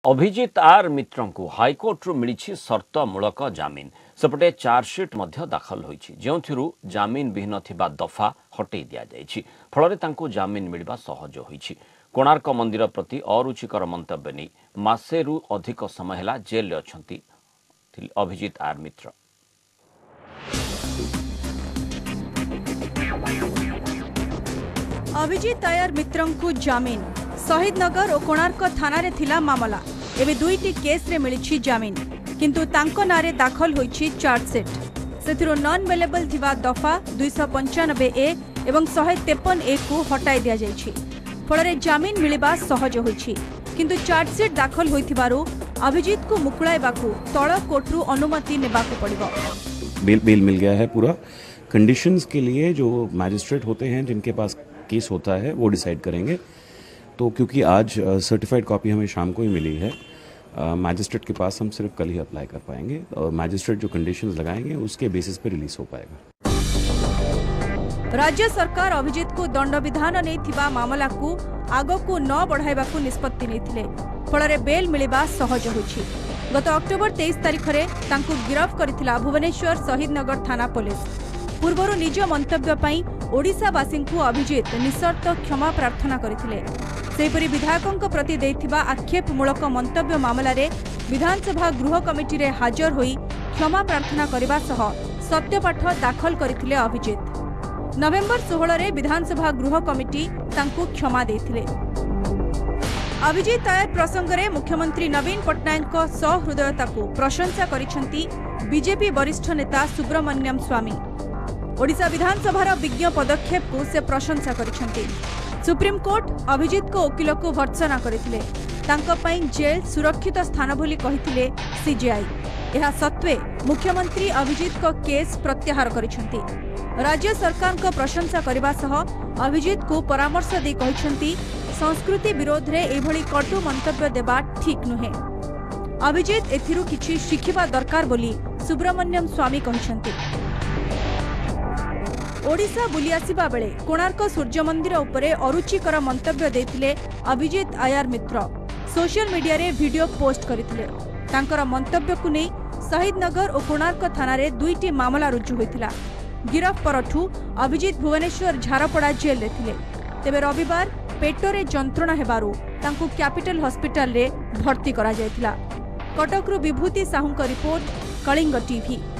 अभिजित आर मित्र को हाइकोर्ट मिली शर्तमूलक जमीन सेपटे चार्जसीट दाखल होथि जमीन विहीन थिबा दफा हटई दि जाइछि फल जमीन मिलवा सहज होइछि। कोणार्क मंदिर प्रति अरुचिकर मंतव्य नहीं मासेरु अधिक समय है जेल अछंती अभिजित आर मित्र। अभिजित आर मित्र को जमीन शहीद नगर और कोणार्क थाना रे थिला मामला एवं दुईटी केस रे मिली जमीन किंतु तांको नारे दाखल होईछि चार्जसीट से नॉन अवेलेबल थिबा दफा 295A एवं 153A को हटाई दिया जाइछि फल जमीन मिलवा सहज होईछि किंतु चार्जसीट दाखल होइथिबारु अभिजित को मुकुळाइबाकू तळ कोर्टरू अनुमति नेबाकू पड़िबो। बेल मिल गया है। पूरा कंडीशंस के लिए जो मैजिस्ट्रेट होते हैं जिनके पास केस होता है वो डिसाइड करेंगे। तो क्योंकि आज सर्टिफाइड कॉपी हमें शाम को ही मिली है, मैजिस्ट्रेट के पास हम सिर्फ कल ही अप्लाई कर पाएंगे और मैजिस्ट्रेट जो कंडीशंस लगाएंगे उसके बेसिस पे रिलीज हो पाएगा। राज्य सरकार अभिजित को दंड विधान नहीं थिबा मामला को आगो को न बढ़ाइबाकू निष्पत्ति नैथिले फल बेल मिलवा सहज होइछि। गत अक्टोबर 23 तारिख रे तांकू गिरफ्त करथिला भुवनेश्वर शहीद नगर थाना पुलिस। पूर्वरु निज मंतव्य पई ओडिशावासी को अभिजित निशर्त क्षमा प्रार्थना करथिले। सेहिपरि विधायकों प्रति देथिबा आक्षेपमूलक मंतव्य मामला रे विधानसभा गृह कमिटी रे हाजर होई क्षमा प्रार्थना करबा सह सत्यपाठ दाखल करथिले अभिजित। नवेम्बर 16 रे विधानसभा गृह कमिटी तांकू क्षमा देथिले। अभिजित आयर प्रसंग रे मुख्यमंत्री नवीन पट्टनायक सहृदयता को प्रशंसा करिसेंती बीजेपी वरिष्ठ नेता सुब्रमण्यम स्वामी। ओडिशा विधानसभार विज्ञ पदक्षेप को से प्रशंसा करिसेंती। सुप्रीम कोर्ट अभिजित को वकील को भर्त्सना करथिले। तांको पई जेल सुरक्षित स्थान बोली कहिथिले सीजीआई। एहा सत्वे मुख्यमंत्री अभिजित को केस प्रत्याहार करिसेंती। राज्य सरकार को प्रशंसा करबा सह अभिजित को परामर्श दे कहिसेंती संस्कृति विरोध रे एभली कटु मंतव्य देबा ठीक नुहे। अभिजित एथिरु किछि शिखिबा दरकार बोली सुब्रमण्यम स्वामी कहिसेंती। ओडिशा बुली आसिबा बेले कोणार्क सूर्य मंदिर उपरे अरुचिकर मंतव्य देथिले अभिजित आयर मित्र। सोशल मीडिया रे वीडियो पोस्ट करथिले। तांकर मंतव्य को नै शहीद नगर और कोणार्क थाना रे दुईटी मामला रुजु होइतिला। गिरफ परठू अभिजित भुवनेश्वर झारपड़ा जेल रे थिले। तेबे रविवार पेटरे जंत्रणा हेबारु तांकू कैपिटल हॉस्पिटल रे भर्ती करा जायतिला। कटकरू विभूति साहू रिपोर्ट, कलिंग टीवी।